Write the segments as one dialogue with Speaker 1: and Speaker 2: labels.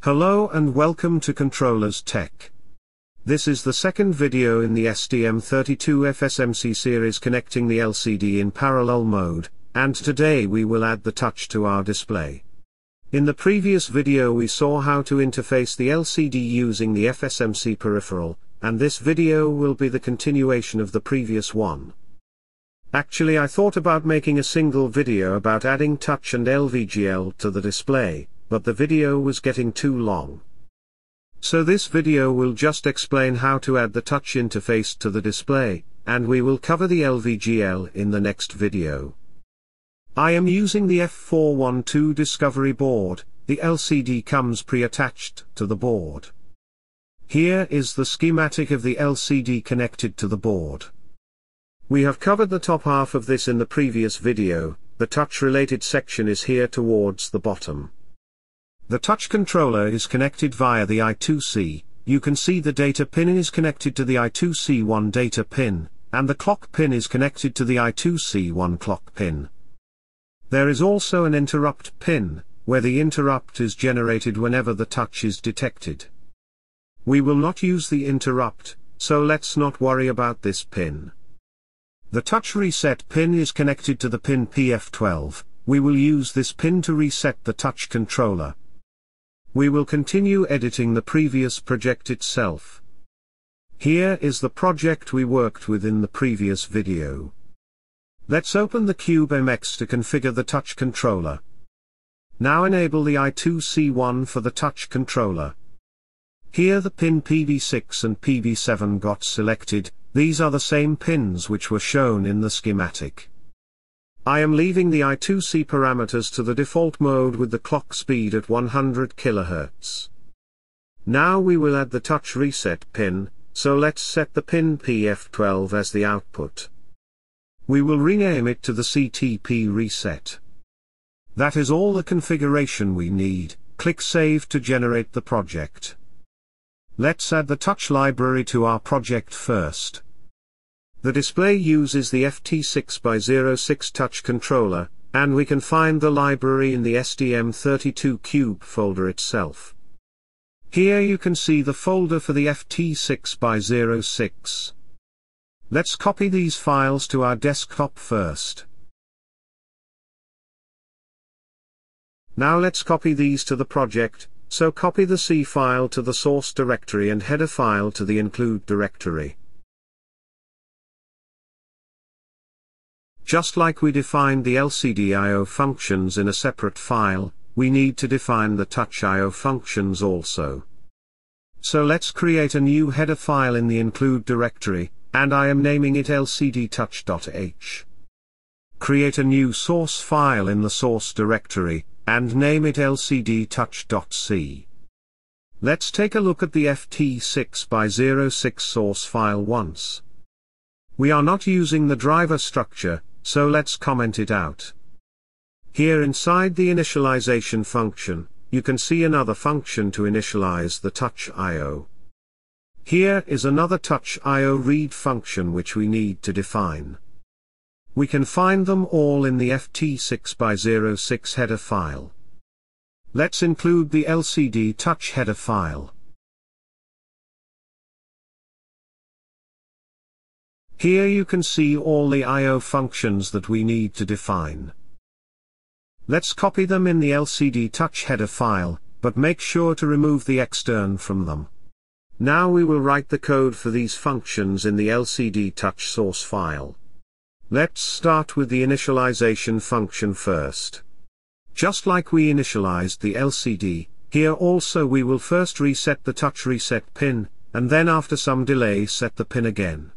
Speaker 1: Hello and welcome to Controllers Tech. This is the second video in the STM32 FSMC series connecting the LCD in parallel mode, and today we will add the touch to our display. In the previous video we saw how to interface the LCD using the FSMC peripheral, and this video will be the continuation of the previous one. Actually, I thought about making a single video about adding touch and LVGL to the display, but the video was getting too long. So this video will just explain how to add the touch interface to the display, and we will cover the LVGL in the next video. I am using the F412 Discovery board. The LCD comes pre-attached to the board. Here is the schematic of the LCD connected to the board. We have covered the top half of this in the previous video. The touch-related section is here towards the bottom. The touch controller is connected via the I2C. You can see the data pin is connected to the I2C1 data pin, and the clock pin is connected to the I2C1 clock pin. There is also an interrupt pin, where the interrupt is generated whenever the touch is detected. We will not use the interrupt, so let's not worry about this pin. The touch reset pin is connected to the pin PF12. We will use this pin to reset the touch controller. We will continue editing the previous project itself. Here is the project we worked with in the previous video. Let's open the CubeMX to configure the touch controller. Now enable the I2C1 for the touch controller. Here the pin PB6 and PB7 got selected. These are the same pins which were shown in the schematic. I am leaving the I2C parameters to the default mode with the clock speed at 100 kHz. Now we will add the touch reset pin, so let's set the pin PF12 as the output. We will rename it to the CTP reset. That is all the configuration we need. Click Save to generate the project. Let's add the touch library to our project first. The display uses the FT6x06 touch controller, and we can find the library in the STM32 cube folder itself. Here you can see the folder for the FT6x06. Let's copy these files to our desktop first. Now let's copy these to the project, so copy the C file to the source directory and header file to the include directory. Just like we defined the LCD I/O functions in a separate file, we need to define the touch I/O functions also. So let's create a new header file in the include directory, and I am naming it lcdtouch.h. Create a new source file in the source directory, and name it lcdtouch.c. Let's take a look at the FT6x06 source file once. We are not using the driver structure, so let's comment it out. Here inside the initialization function, you can see another function to initialize the touch I/O. Here is another touch I/O read function which we need to define. We can find them all in the FT6x06 header file. Let's include the LCD touch header file. Here you can see all the I/O functions that we need to define. Let's copy them in the LCD touch header file, but make sure to remove the extern from them. Now we will write the code for these functions in the LCD touch source file. Let's start with the initialization function first. Just like we initialized the LCD, here also we will first reset the touch reset pin, and then after some delay set the pin again.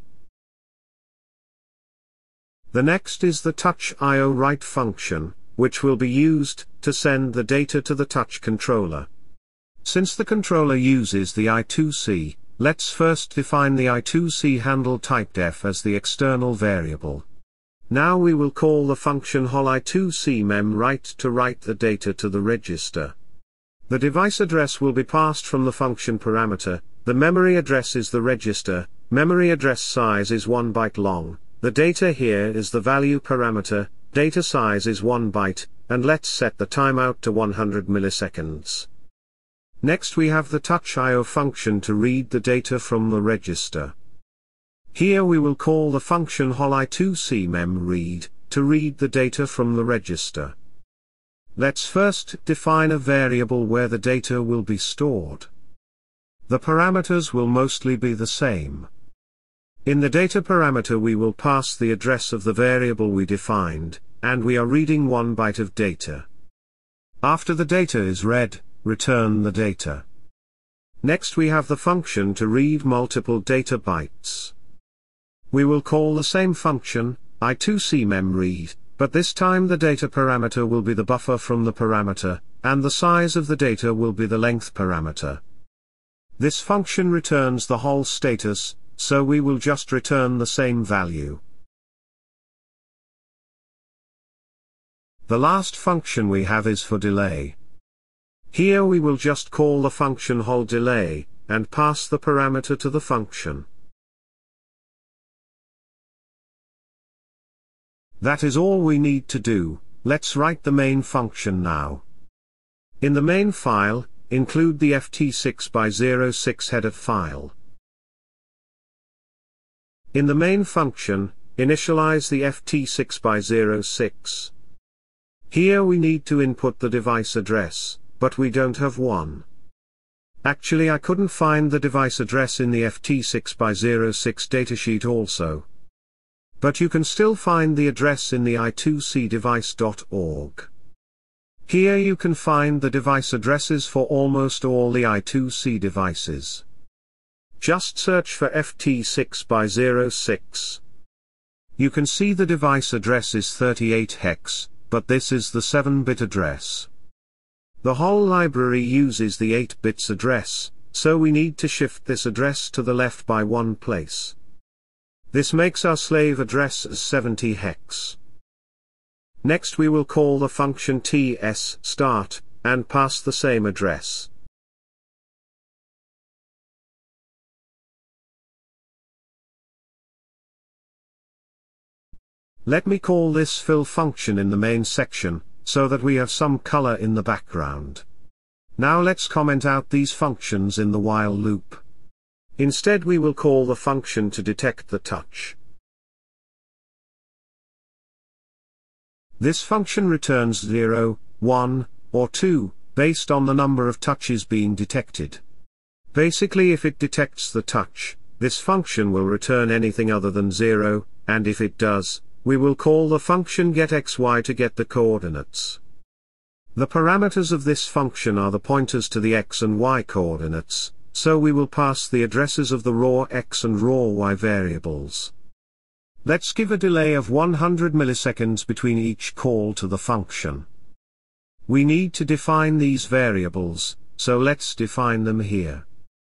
Speaker 1: The next is the touch I/O write function, which will be used to send the data to the touch controller. Since the controller uses the I2C, let's first define the I2C handle type def as the external variable. Now we will call the function hol_I2C_mem_write to write the data to the register. The device address will be passed from the function parameter. The memory address is the register. Memory address size is 1 byte long. The data here is the value parameter, data size is 1 byte, and let's set the timeout to 100 milliseconds. Next we have the touch IO function to read the data from the register. Here we will call the function hol_i2cmemRead, to read the data from the register. Let's first define a variable where the data will be stored. The parameters will mostly be the same. In the data parameter we will pass the address of the variable we defined, and we are reading 1 byte of data. After the data is read, return the data. Next we have the function to read multiple data bytes. We will call the same function, i2cmemRead, but this time the data parameter will be the buffer from the parameter, and the size of the data will be the length parameter. This function returns the whole status, so we will just return the same value. The last function we have is for delay. Here we will just call the function hol_delay, and pass the parameter to the function. That is all we need to do. Let's write the main function now. In the main file, include the ft6x06 header file. In the main function, initialize the ft6x06. Here we need to input the device address, but we don't have one. Actually I couldn't find the device address in the ft6x06 datasheet also. But you can still find the address in the i2cdevice.org. Here you can find the device addresses for almost all the I2C devices. Just search for ft6x06. You can see the device address is 38 hex, but this is the 7-bit address. The whole library uses the 8 bits address, so we need to shift this address to the left by 1 place. This makes our slave address as 70 hex. Next we will call the function tsstart, and pass the same address. Let me call this fill function in the main section, so that we have some color in the background. Now let's comment out these functions in the while loop. Instead we will call the function to detect the touch. This function returns 0, 1, or 2, based on the number of touches being detected. Basically if it detects the touch, this function will return anything other than 0, and if it does, we will call the function getXY to get the coordinates. The parameters of this function are the pointers to the x and y coordinates, so we will pass the addresses of the raw x and raw y variables. Let's give a delay of 100 milliseconds between each call to the function. We need to define these variables, so let's define them here.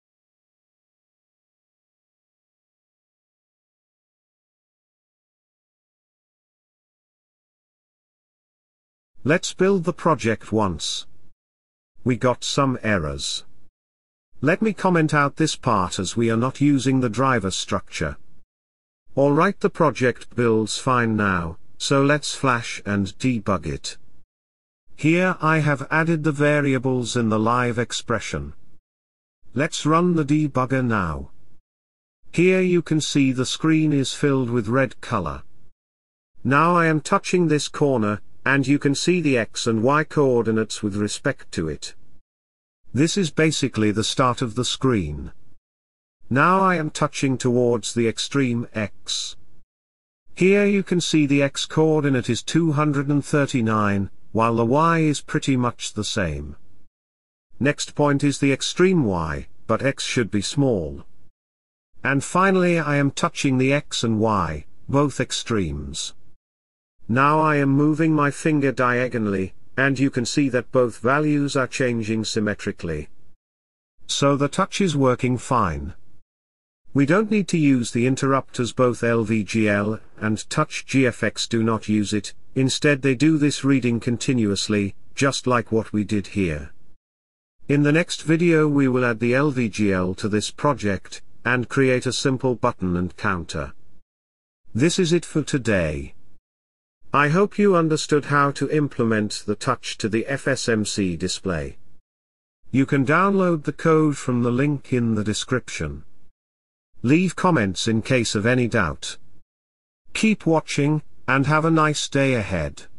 Speaker 1: Let's build the project once. We got some errors. Let me comment out this part as we are not using the driver structure. Alright, the project builds fine now, so let's flash and debug it. Here I have added the variables in the live expression. Let's run the debugger now. Here you can see the screen is filled with red color. Now I am touching this corner, and you can see the x and y coordinates with respect to it. This is basically the start of the screen. Now I am touching towards the extreme x. Here you can see the x coordinate is 239, while the y is pretty much the same. Next point is the extreme y, but x should be small. And finally I am touching the x and y, both extremes. Now I am moving my finger diagonally, and you can see that both values are changing symmetrically. So the touch is working fine. We don't need to use the interrupters. Both LVGL and TouchGFX do not use it, instead they do this reading continuously, just like what we did here. In the next video we will add the LVGL to this project, and create a simple button and counter. This is it for today. I hope you understood how to implement the touch to the FSMC display. You can download the code from the link in the description. Leave comments in case of any doubt. Keep watching, and have a nice day ahead.